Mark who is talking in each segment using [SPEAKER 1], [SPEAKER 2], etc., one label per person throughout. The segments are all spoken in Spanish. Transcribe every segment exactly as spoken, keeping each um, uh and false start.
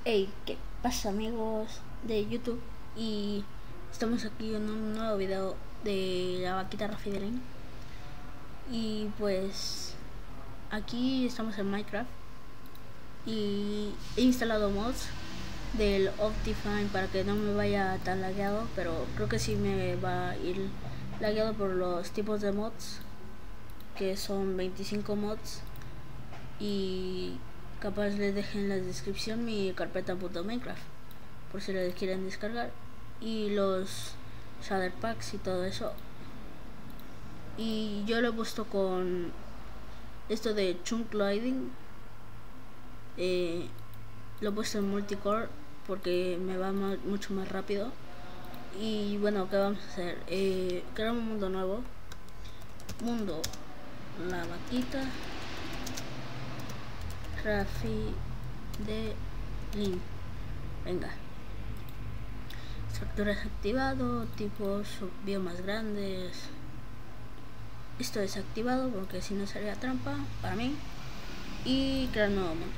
[SPEAKER 1] Hey, ¿qué pasa, amigos de YouTube? Y estamos aquí en un nuevo video de la vaquita Rafidelin. Y pues aquí estamos en Minecraft y he instalado mods del Optifine para que no me vaya tan lagueado, pero creo que sí me va a ir lagueado por los tipos de mods, que son veinticinco mods, y capaz les dejen en la descripción mi carpeta .minecraft por si les quieren descargar, y los shader packs y todo eso. Y yo lo he puesto con esto de chunk loading, eh, lo he puesto en multicore porque me va más, mucho más rápido. Y bueno, ¿qué vamos a hacer? Eh, crear un mundo nuevo, mundo la vaquita Rafi de Lin. Venga, estructuras activado, tipos biomas grandes. Esto es activado porque si no sería trampa para mí. Y crear nuevo mundo.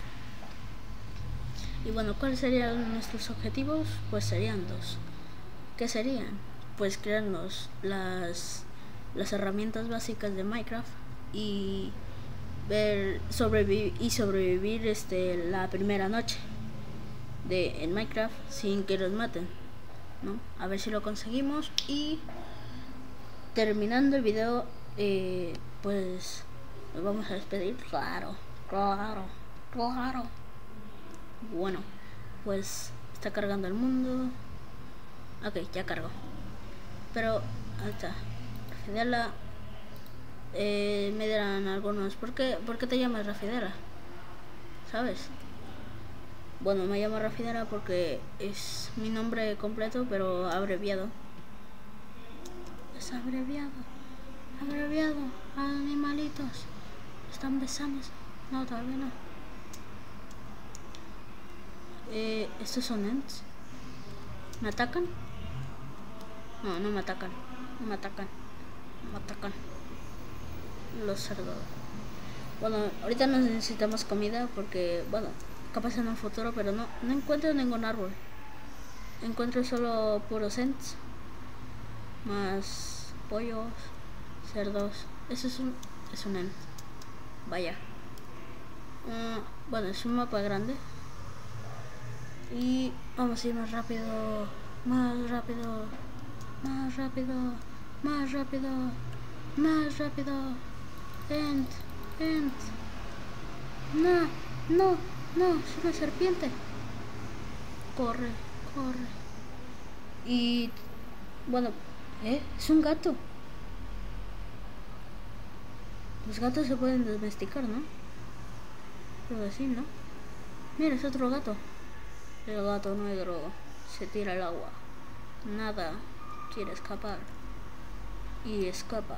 [SPEAKER 1] Y bueno, ¿cuáles serían nuestros objetivos? Pues serían dos. ¿Qué serían? Pues crearnos las las herramientas básicas de Minecraft y ver sobrevivir y sobrevivir este la primera noche de en Minecraft sin que nos maten, ¿no? A ver si lo conseguimos. Y terminando el video, eh, pues nos vamos a despedir. Claro, claro, claro. Bueno, pues está cargando el mundo. Ok, ya cargó. Pero ahí está. Rafidela. Eh, me dirán algunos, ¿por qué, ¿por qué te llamas Rafidela? ¿Sabes? Bueno, me llamo Rafidela porque es mi nombre completo, pero abreviado. Es abreviado. Abreviado. Animalitos. ¿Están besando? No, todavía no. Eh, ¿Estos son ents? ¿Me atacan? No, no me atacan. No me atacan. No me atacan. Los cerdos. Bueno, ahorita no necesitamos comida porque, bueno, capaz en un futuro, pero no, no encuentro ningún árbol. Encuentro solo puros ents, más pollos, cerdos. Eso es un, es un ent. Vaya. Uh, bueno, es un mapa grande. Y vamos a ir más rápido, más rápido, más rápido, más rápido, más rápido. Ent, ent. No, no, no, es una serpiente. Corre, corre. Y bueno, ¿eh? Es un gato. Los gatos se pueden domesticar, ¿no? Creo que sí, ¿no? Mira, es otro gato. El gato negro se tira al agua. Nada, quiere escapar. Y escapa.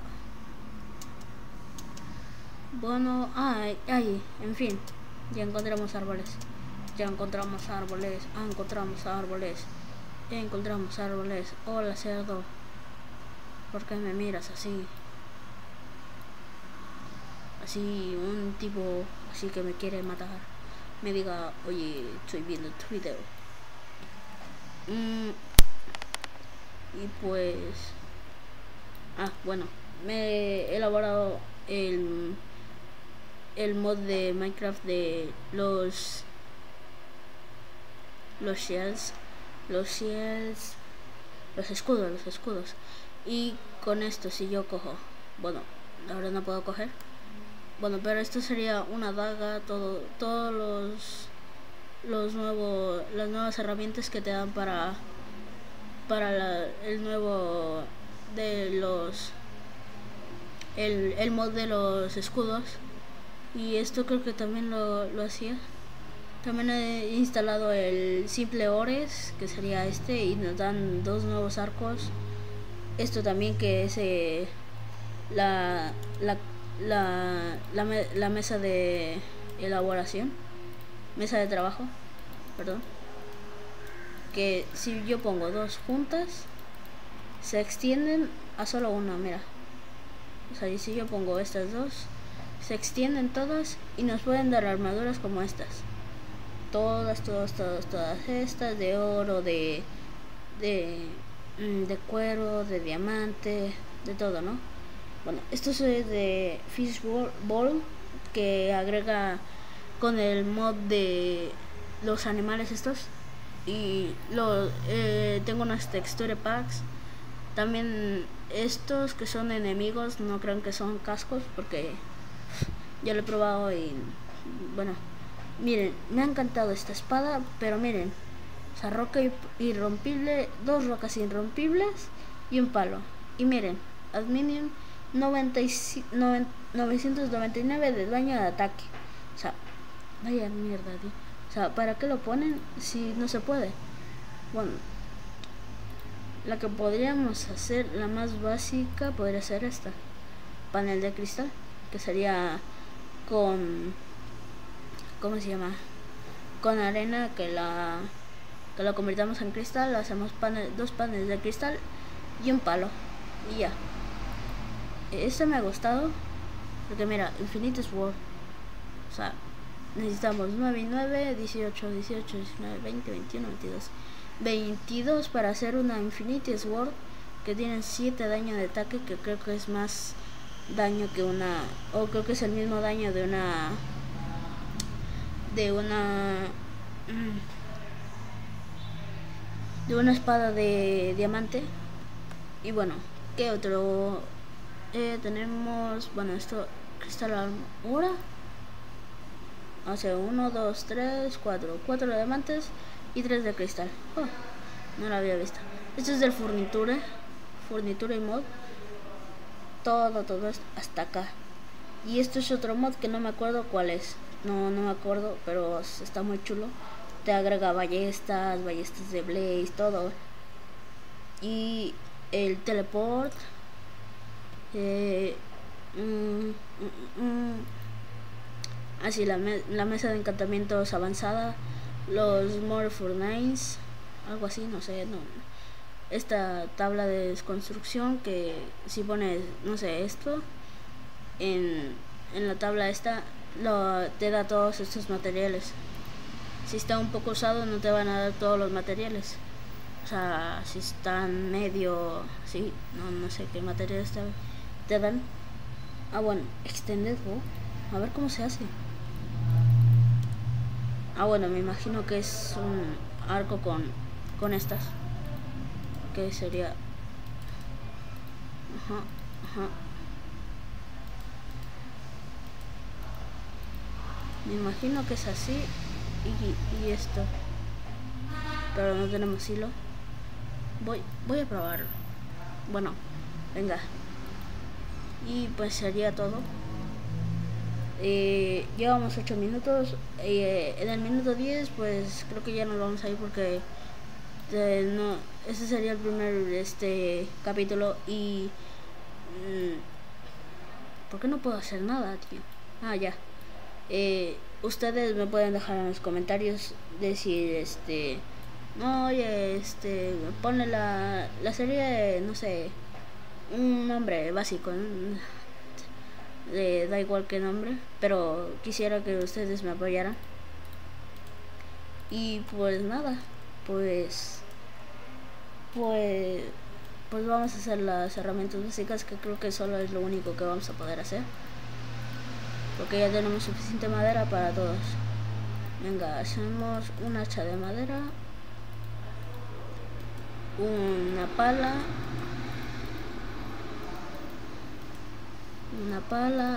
[SPEAKER 1] Bueno, ay, ay, en fin, ya encontramos árboles, ya encontramos árboles, ah, encontramos árboles, encontramos árboles. Hola, cerdo, ¿por qué me miras así? Así, un tipo así que me quiere matar, me diga, oye, estoy viendo tu video. Mm, y pues, ah, bueno, me he elaborado el el mod de Minecraft de los los shells los shells los escudos los escudos y con esto, si yo cojo, bueno, ahora no puedo coger, bueno, pero esto sería una daga, todo todos los los nuevos las nuevas herramientas que te dan para para la, el nuevo de los el, el mod de los escudos. Y esto creo que también lo, lo hacía. También he instalado el simple ores, que sería este, y nos dan dos nuevos arcos. Esto también, que es eh, la, la, la, la, me, la mesa de elaboración, mesa de trabajo, perdón. Que si yo pongo dos juntas, se extienden a solo una, mira. O sea, y si yo pongo estas dos, se extienden todas y nos pueden dar armaduras como estas. todas, todas, todas, todas estas de oro, de, de, de cuero, de diamante, de todo, ¿no? Bueno, esto es de Fishball, que agrega con el mod de los animales estos. Y lo, eh, tengo unas texture packs. También estos que son enemigos, no crean que son cascos, porque ya lo he probado y bueno, miren, me ha encantado esta espada, pero miren, o sea, roca irrompible, dos rocas irrompibles y un palo. Y miren, Adminium novecientos noventa y nueve de daño de ataque. O sea, vaya mierda, tío. O sea, ¿para qué lo ponen si no se puede? Bueno, la que podríamos hacer, la más básica, podría ser esta. Panel de cristal, que sería con... ¿Cómo se llama? Con arena que la que la convirtamos en cristal, hacemos panel, dos paneles de cristal y un palo. Y ya. Este me ha gustado, porque mira, Infinite Sword. O sea, necesitamos nueve y nueve, dieciocho, dieciocho, diecinueve, veinte, veintiuno, veintidós. veintidós para hacer una Infinite Sword que tiene siete daño de ataque, que creo que es más daño que una, o creo que es el mismo daño de una de una de una espada de diamante. Y bueno, ¿qué otro? Eh, tenemos, bueno, esto, cristal armadura. O sea, uno, dos, tres, cuatro. cuatro de diamantes y tres de cristal. Oh, no lo había visto. Esto es del Furniture. Furniture y mod. Todo, todo hasta acá. Y esto es otro mod que no me acuerdo cuál es. No, no me acuerdo, pero está muy chulo. Te agrega ballestas, ballestas de Blaze, todo. Y el teleport. Eh, mm, mm, mm, así la, me la mesa de encantamientos avanzada, los More Furnace, algo así, no sé, no. Esta tabla de desconstrucción, que si pones, no sé, esto en, en la tabla esta, lo, te da todos estos materiales. Si está un poco usado no te van a dar todos los materiales. O sea, si están medio, sí, no, no sé qué materiales te, te dan. Ah, bueno, Extended Bow. A ver cómo se hace. Ah, bueno, me imagino que es un arco con, con estas. Que sería... Ajá, ajá. Me imagino que es así. Y, y esto. Pero no tenemos hilo. Voy, voy a probarlo. Bueno, venga. Y pues sería todo. Eh, llevamos ocho minutos. Eh, en el minuto diez pues creo que ya nos vamos a ir, porque eh, no, este sería el primer este capítulo. Y mmm, ¿por qué no puedo hacer nada, tío? Ah, ya. Eh, ustedes me pueden dejar en los comentarios decir este... No, oye, este, ponle la, la serie, no sé, un nombre básico, ¿no? Le da igual qué nombre, pero quisiera que ustedes me apoyaran. Y pues nada, pues, pues, pues vamos a hacer las herramientas básicas, que creo que solo es lo único que vamos a poder hacer, porque ya tenemos suficiente madera para todos. Venga, hacemos un hacha de madera, una pala, una pala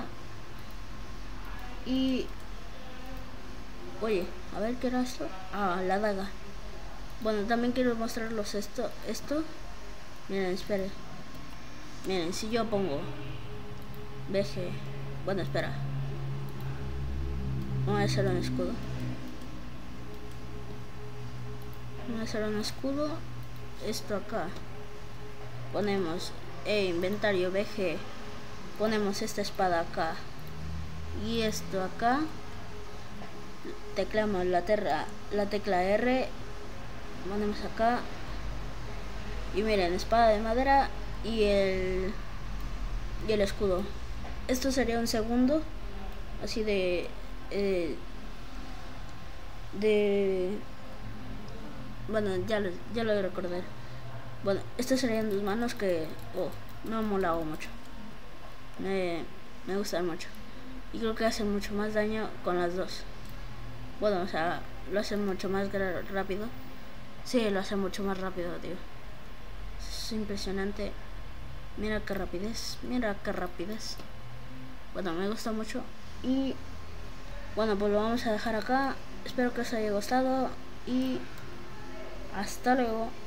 [SPEAKER 1] y... Oye, a ver qué era esto. Ah, la daga. Bueno, también quiero mostrarlos esto, esto. Miren, esperen. Miren, si yo pongo B G, bueno, espera, vamos a hacer un escudo. Vamos a hacer un escudo. Esto acá ponemos e inventario B G, ponemos esta espada acá y esto acá, teclamos la, terra, la tecla R, ponemos acá y miren, espada de madera y el y el escudo. Esto sería un segundo así de eh, de... Bueno, ya lo, ya lo recordé. Bueno, estas serían dos manos que oh, no me molado mucho. Me, me gustan mucho. Y creo que hacen mucho más daño con las dos. Bueno, o sea, lo hacen mucho más rápido. Sí, lo hacen mucho más rápido, tío. Es impresionante. Mira qué rapidez, mira qué rapidez. Bueno, me gusta mucho. Y bueno, pues lo vamos a dejar acá. Espero que os haya gustado. Y hasta luego.